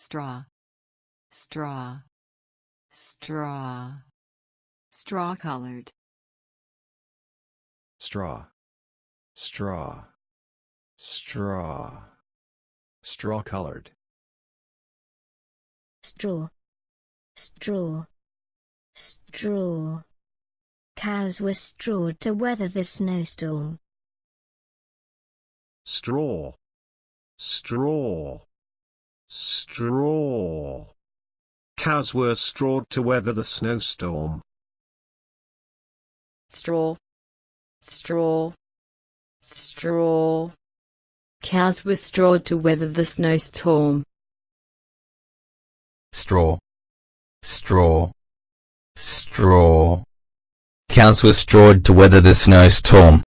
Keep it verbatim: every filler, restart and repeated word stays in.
straw, straw, straw, straw-colored, straw, straw, straw, straw-colored, straw, straw, straw. Cows were strawed to weather the snowstorm. straw, straw, straw. Cows were strawed to weather the snowstorm. straw, straw, straw. Cows were strawed to weather the snowstorm. straw, straw, straw. Cows were strawed to weather the snowstorm.